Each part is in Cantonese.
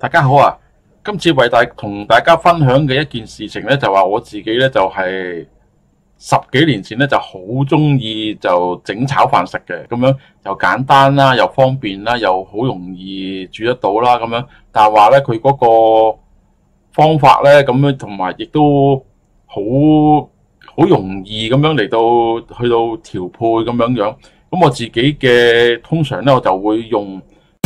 大家好啊！今次同大家分享嘅一件事情咧，就話我自己咧就係10幾年前咧就好中意就整炒飯食嘅，咁樣又簡單啦，又方便啦，又好容易煮得到啦，咁樣。但係話咧佢嗰個方法咧咁樣，同埋亦都好容易咁樣嚟到去到調配咁樣樣。咁我自己嘅通常咧我就會用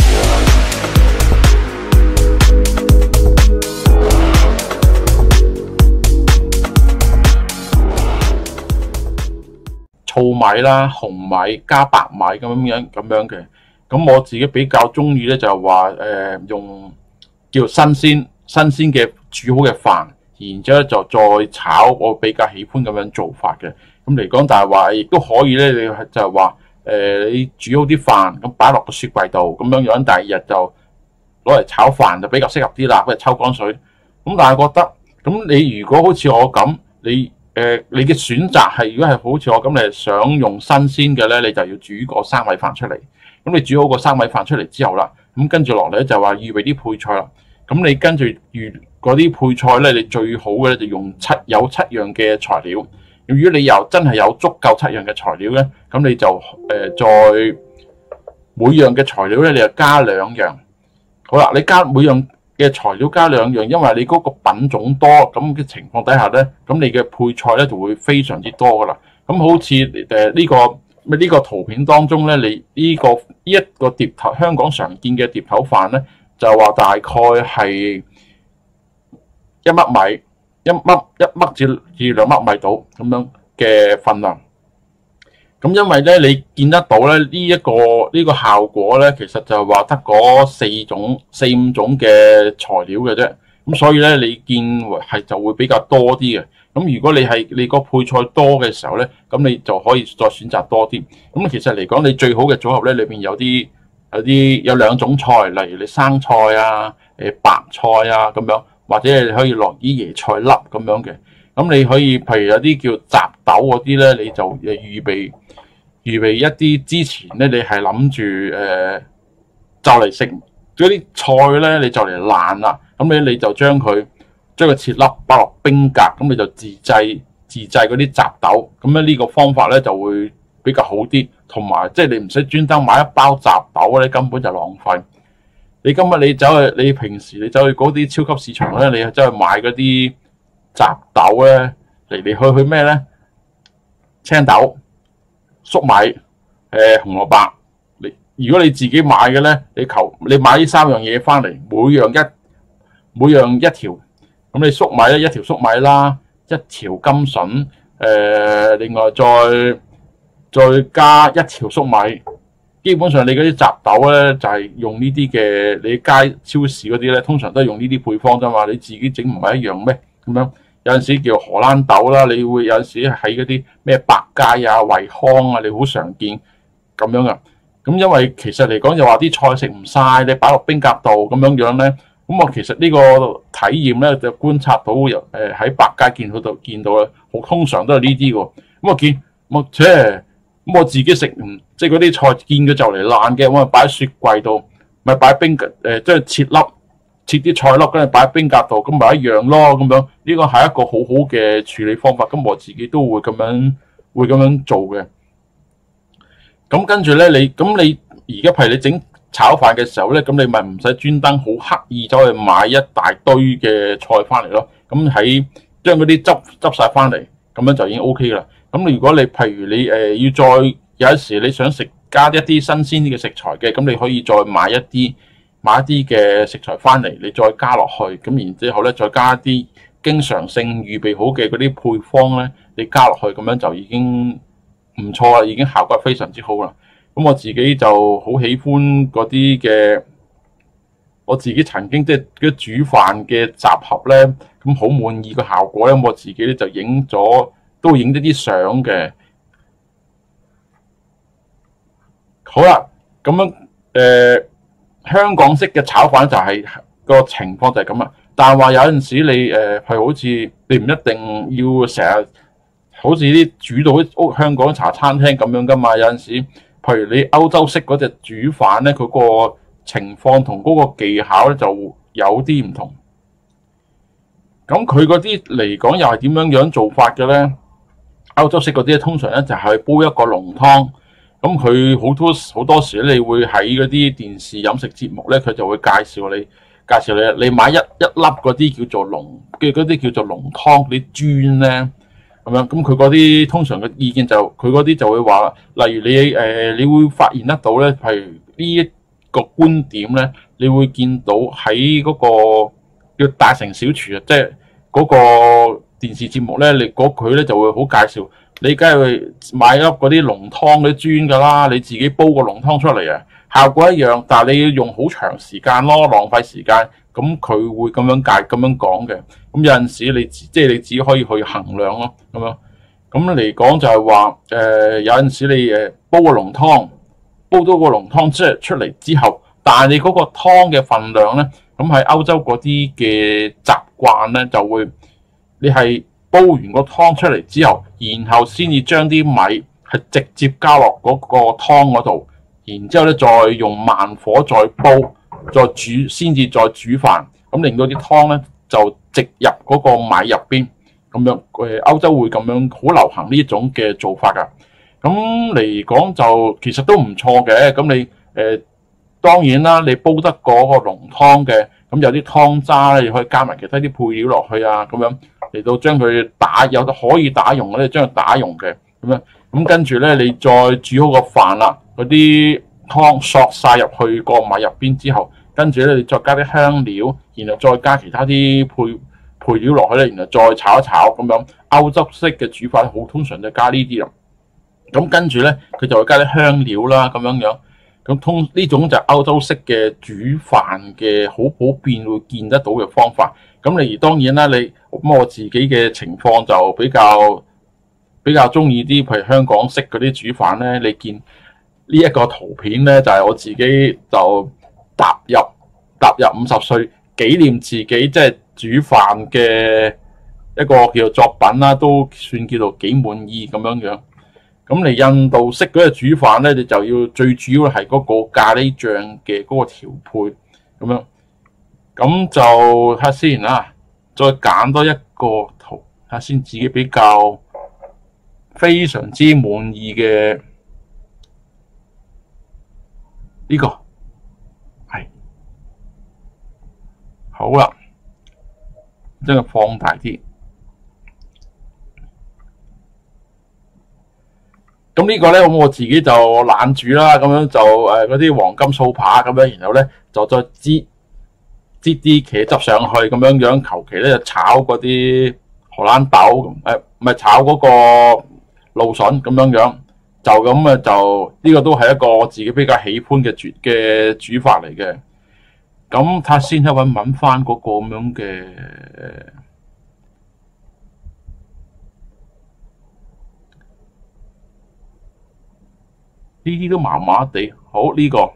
糙米啦、紅米加白米咁樣嘅。咁我自己比較中意咧就係話用叫新鮮嘅煮好嘅飯，然之後就再炒，我比較喜歡咁樣做法嘅。咁嚟講，但係話亦都可以咧，你就係話你煮好啲飯，咁擺落個雪櫃度咁樣樣，第二日就攞嚟炒飯就比較適合啲啦，或者抽乾水。咁但係覺得，咁你如果好似我咁，你嘅選擇係，如果係好似我咁，你係想用新鮮嘅咧，你就要煮個生米飯出嚟。咁你煮好個生米飯出嚟之後啦，咁跟住落嚟咧就話預備啲配菜啦。咁你跟住嗰啲配菜咧，你最好嘅咧就用有7樣嘅材料。如果你真係有足夠7樣嘅材料咧，咁你就再每樣嘅材料咧，你就加2樣。好啦，你加每樣嘅材料加2樣，因為你嗰個品種多，咁嘅情況底下咧，咁你嘅配菜咧就會非常之多噶啦。咁好似呢個圖片當中咧，你呢一個碟頭香港常見嘅碟頭飯咧，就話大概係1粒米，一粒至2粒米到咁樣嘅份量。咁因為咧，你見得到咧呢個效果咧，其實就係話得嗰4、5種嘅材料嘅啫。咁所以咧，你見係就會比較多啲嘅。咁如果你個配菜多嘅時候咧，咁你就可以再選擇多啲。咁其實嚟講，你最好嘅組合咧，裏邊有2種菜，例如你生菜啊、白菜啊咁樣，或者你可以落啲椰菜粒咁樣嘅。咁你可以譬如有啲叫雜豆嗰啲咧，你就預備一啲之前咧，你係諗住就嚟食嗰啲菜咧，你就嚟爛啦。咁你就將佢切粒擺落冰格，咁你就自製嗰啲雜豆。咁咧呢個方法咧就會比較好啲，同埋即係你唔使專登買一包雜豆咧，根本就浪費。你平時你走去嗰啲超級市場咧，你走去買嗰啲雜豆咧，嚟去咩咧？青豆、粟米、紅蘿蔔。如果你自己買嘅咧，你買呢3樣嘢翻嚟，每樣一條。咁你粟米咧，一條粟米啦，一條甘筍，另外再加1條粟米。基本上你嗰啲雜豆咧，就係用呢啲嘅，你街超市嗰啲咧，通常都係用呢啲配方啫嘛。你自己整唔係一樣咩？咁樣有陣時叫荷蘭豆啦，你會有陣時喺嗰啲咩百佳啊、惠康啊，你好常見咁樣噶。咁因為其實嚟講就話啲菜食唔晒，你擺落冰格度咁樣樣咧。咁我其實呢個體驗咧，就觀察到喺百佳見到咧，通常都係呢啲喎。咁我自己食即係嗰啲菜見佢就嚟爛嘅，我咪擺喺雪櫃度，咪擺冰格即係切啲菜粒，跟住擺喺冰格度，咁咪一樣咯。咁樣呢個係一個好好嘅處理方法。咁我自己都會咁樣做嘅。咁跟住咧，你而家譬如你整炒飯嘅時候咧，咁你咪唔使專登好刻意走去買一大堆嘅菜翻嚟咯。咁將嗰啲執晒翻嚟，咁樣就已經 OK 啦。咁如果你譬如你要再有時你想加一啲新鮮啲嘅食材嘅，咁你可以再買一啲嘅食材翻嚟，你再加落去。咁然之後咧，再加一啲經常性預備好嘅嗰啲配方咧，你加落去，咁樣就已經唔錯啦，已經效果非常之好啦。咁我自己就好喜歡嗰啲嘅，我自己曾經即係嗰煮飯嘅集合咧，咁好滿意個效果咧。我自己咧就都影咗啲相嘅。好啦，咁樣香港式嘅炒飯就係個情況就係咁啦。但係話有陣時你係好似你唔一定要成日好似啲煮到啲香港茶餐廳咁樣噶嘛。有陣時譬如你歐洲式嗰隻煮飯咧，佢個情況同嗰個技巧咧就有啲唔同。咁佢嗰啲嚟講又係點樣做法嘅咧？歐洲式嗰啲通常咧就係煲一個濃湯。咁佢好多時咧，你會喺嗰啲電視飲食節目咧，佢就會介紹你買一粒嗰啲叫做濃嘅嗰啲叫做濃湯嗰啲磚咧，咁樣。咁佢嗰啲通常嘅意見佢嗰啲就會話，例如你會發現得到咧，譬如呢一個觀點咧，你會見到喺嗰個叫大城小廚啊，即係嗰個電視節目咧，佢咧就會好介紹。你梗係買粒嗰啲濃湯嗰啲磚㗎啦，你自己煲個濃湯出嚟啊，效果一樣，但係你要用好長時間咯，浪費時間。咁佢會咁樣講嘅。咁有陣時你只可以去衡量咯，咁樣。咁嚟講就係話，有陣時你煲個濃湯，煲到個濃湯出嚟之後，但係你嗰個湯嘅份量咧，咁喺歐洲嗰啲嘅習慣咧就會，你係煲完個湯出嚟之後，然後先至將啲米係直接加落嗰個湯嗰度，然之後咧再用慢火再煲，再煮，先至再煮飯，咁令到啲湯咧就直入嗰個米入邊，咁樣歐洲會咁樣好流行呢種嘅做法㗎。咁嚟講就其實都唔錯嘅。咁你當然啦，你煲得嗰個濃湯嘅，咁有啲湯渣咧，你可以加埋其他啲配料落去啊，咁樣嚟到將佢有可以打溶嘅，將佢打溶嘅咁樣。咁跟住咧，你再煮好個飯啦，嗰啲湯索晒入去個米入邊之後，跟住咧你再加啲香料，然後再加其他啲配料落去咧，然後再炒一炒咁樣。歐洲式嘅煮法好通常就加呢啲啦。咁跟住咧，佢就會加啲香料啦，咁樣。咁呢種就係歐洲式嘅煮飯嘅好普遍會見得到嘅方法。咁你當然啦，我自己嘅情況就比較中意啲，譬如香港式嗰啲煮飯咧。你見呢一個圖片咧，就係我自己就踏入50歲紀念自己即係煮飯嘅一個叫做作品啦，都算叫做幾滿意咁樣。咁嚟印度式嗰個煮飯咧，你就要最主要係嗰個咖喱醬嘅嗰個調配咁樣。咁就睇下先啊，再揀多一個圖睇下先，自己比較非常之滿意嘅呢個係好啦，將佢放大啲。咁呢個咧，我自己就懶煮啦，咁樣就嗰啲黃金素扒咁樣，然後咧就再擠啲茄汁上去，咁樣求其咧就炒嗰啲荷蘭豆，唔係炒嗰個蘆筍咁樣，就咁啊，就呢個都係一個我自己比較喜歡嘅煮法嚟嘅。咁睇下先，揾翻嗰個咁樣嘅。呢啲都麻麻地，好呢個，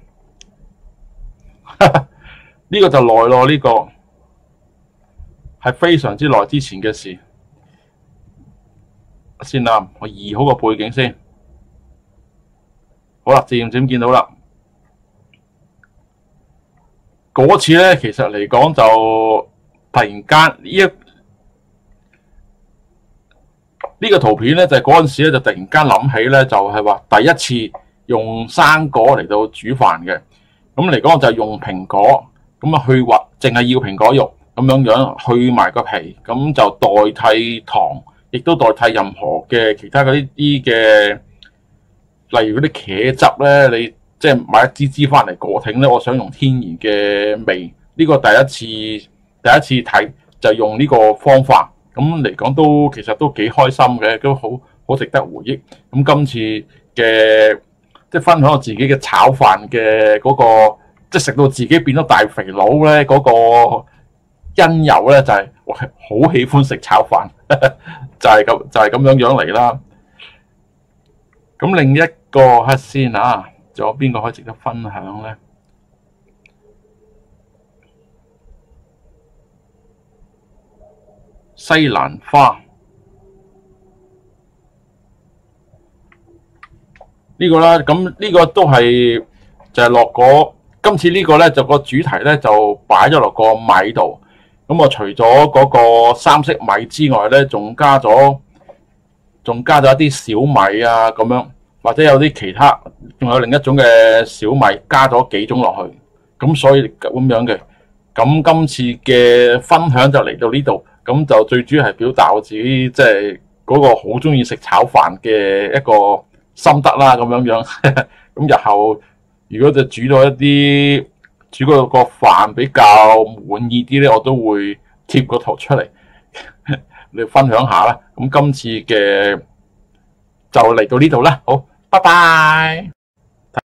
呢個就耐咯，呢個係非常之耐之前嘅事。先啦，我移好個背景先。好啦，漸漸見到啦。嗰次咧，其實嚟講就突然間呢個圖片咧，就係嗰陣時咧就突然間諗起咧，就係話第一次用生果嚟到煮飯嘅。咁嚟講就係用蘋果，咁啊去核，淨係要蘋果肉咁樣去埋個皮，咁就代替糖，亦都代替任何嘅其他嗰啲嘅，例如嗰啲茄汁咧，你即係買一支翻嚟過挺咧，我想用天然嘅味。呢個第一次睇就用呢個方法，咁嚟講其實都幾開心嘅，都好值得回憶。咁今次嘅即係分享我自己嘅炒飯嘅嗰個，即係食到自己變咗大肥佬咧嗰個因由咧，就係我係好喜歡食炒飯，就係咁樣嚟啦。咁另一個黑先啊，仲有邊個可以值得分享咧？西蘭花呢個啦，咁呢個都係就係落嗰今次呢個咧就個主題咧就擺咗落個米度。咁我除咗嗰個三色米之外咧，仲加咗一啲小米啊咁樣，或者有啲其他，仲有另一種嘅小米，加咗幾種落去。咁所以咁樣嘅。咁今次嘅分享就嚟到呢度。咁就最主要係表達我自己即係嗰個好中意食炒飯嘅一個心得啦，咁樣。咁日後如果就煮到個飯比較滿意啲咧，我都會貼個圖出嚟你分享下啦。咁今次嘅就嚟到呢度啦，好，拜拜。